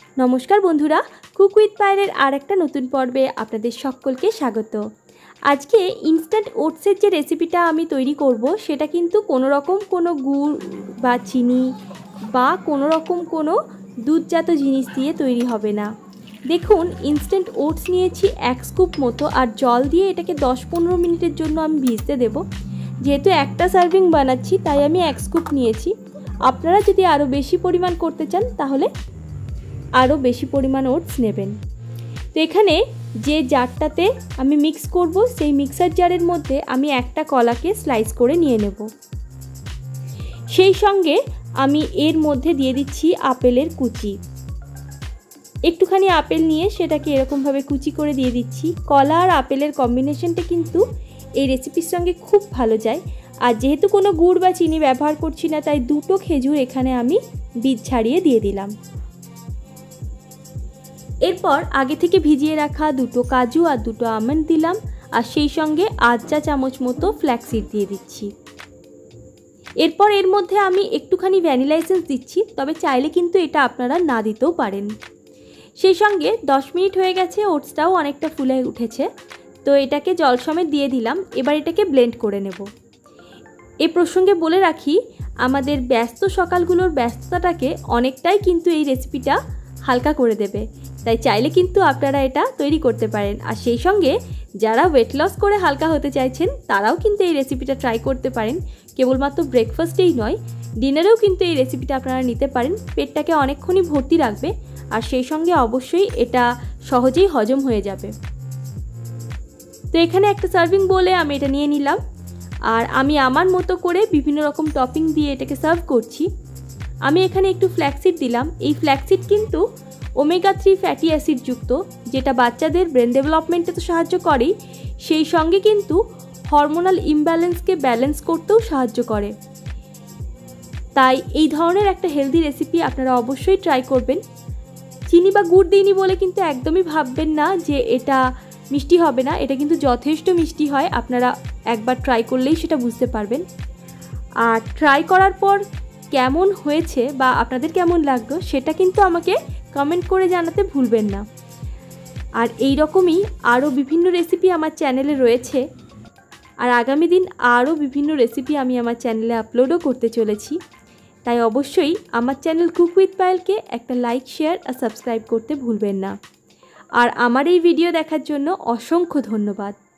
नमस्कार बंधुरा cook with पायलेर are एक नतून पर्वे आपनादेर सकलके स्वागत। आज के इन्स्टैंट ओट्सের যে রেসিপিটা আমি তৈরি করব সেটা কিন্তু কোনো রকম কোনো গুড় বা চিনি বা কোনো রকম কোনো দুধজাত জিনিস দিয়ে তৈরি হবে না। দেখুন ইনস্ট্যান্ট ওটস নিয়েছি এক স্কুপ মতো আর জল দিয়ে এটাকে 10-15 মিনিটের জন্য আমি ভিজতে দেব। যেহেতু একটা সার্ভিং বানাচ্ছি তাই আমি এক স্কুপ নিয়েছি। আপনারা যদি আরও বেশি পরিমাণ করতে চান তাহলে আরও বেশি পরিমাণ ওটস নেবেন। তো এখানে যে জারটাতে আমি মিক্স করব সেই মিক্সার জারের মধ্যে আমি একটা কলাকে স্লাইস করে নিয়ে নেব। সেই সঙ্গে আমি এর মধ্যে দিয়ে দিচ্ছি আপেলের কুচি। একটুখানি আপেল নিয়ে সেটাকে এরকমভাবে কুচি করে দিয়ে দিচ্ছি। কলা আর আপেলের কম্বিনেশনটা কিন্তু এই রেসিপির সঙ্গে খুব ভালো যায়। আর যেহেতু কোনো গুড় বা চিনি ব্যবহার করছি না তাই দুটো খেজুর এখানে আমি বীজ ছাড়িয়ে দিয়ে দিলাম। এরপর আগে থেকে ভিজিয়ে রাখা দুটো কাজু আর দুটো আমন্ড দিলাম আর সেই সঙ্গে আধ চা চামচ মতো ফ্ল্যাক্সিড দিয়ে দিচ্ছি। এরপর এর মধ্যে আমি একটুখানি ভ্যানিলা এসেন্স দিচ্ছি, তবে চাইলে কিন্তু এটা আপনারা না দিতেও পারেন। সেই সঙ্গে 10 মিনিট হয়ে গেছে, ওটসটাও অনেকটা ফুলে উঠেছে, তো এটাকে জল সমেত দিয়ে দিলাম। এবার এটাকে ব্লেন্ড করে নেব। এ প্রসঙ্গে বলে রাখি আমাদের ব্যস্ত সকালগুলোর ব্যস্ততাটাকে অনেকটাই কিন্তু এই রেসিপিটা হালকা করে দেবে, তাই চাইলে কিন্তু আপনারা এটা তৈরি করতে পারেন। আর সেই সঙ্গে যারা ওয়েট লস করে হালকা হতে চাইছেন তারাও কিন্তু এই রেসিপিটা ট্রাই করতে পারেন। কেবলমাত্র ব্রেকফাস্টেই নয়, ডিনারেও কিন্তু এই রেসিপিটা আপনারা নিতে পারেন। পেটটাকে অনেকক্ষণই ভর্তি রাখবে আর সেই সঙ্গে অবশ্যই এটা সহজেই হজম হয়ে যাবে। তো এখানে একটা সার্ভিং বোলে আমি এটা নিয়ে নিলাম আর আমি আমার মতো করে বিভিন্ন রকম টপিং দিয়ে এটাকে সার্ভ করছি। আমি এখানে একটু ফ্ল্যাক্সিড দিলাম। এই ফ্ল্যাক্সিড কিন্তু ওমেগা 3 ফ্যাটি অ্যাসিড যুক্ত, যেটা বাচ্চাদের ব্রেন ডেভেলপমেন্টে তো সাহায্য করেই, সেই সঙ্গে কিন্তু হরমোনাল ইমব্যালেন্সকে ব্যালেন্স করতেও সাহায্য করে। তাই এই ধরনের একটা হেলদি রেসিপি আপনারা অবশ্যই ট্রাই করবেন। চিনি বা গুড় দিইনি বলে কিন্তু একদমই ভাববেন না যে এটা মিষ্টি হবে না, এটা কিন্তু যথেষ্ট মিষ্টি হয়। আপনারা একবার ট্রাই করলেই সেটা বুঝতে পারবেন। আর ট্রাই করার পর কেমন হয়েছে বা আপনাদের কেমন লাগলো সেটা কিন্তু আমাকে কমেন্ট করে জানাতে ভুলবেন না। আর এই রকমই আরও বিভিন্ন রেসিপি আমার চ্যানেলে রয়েছে, আর আগামী দিন আরও বিভিন্ন রেসিপি আমি আমার চ্যানেলে আপলোডও করতে চলেছি। তাই অবশ্যই আমার চ্যানেল কুক উইথ পায়েলকে একটা লাইক, শেয়ার আর সাবস্ক্রাইব করতে ভুলবেন না। আর আমার এই ভিডিও দেখার জন্য অসংখ্য ধন্যবাদ।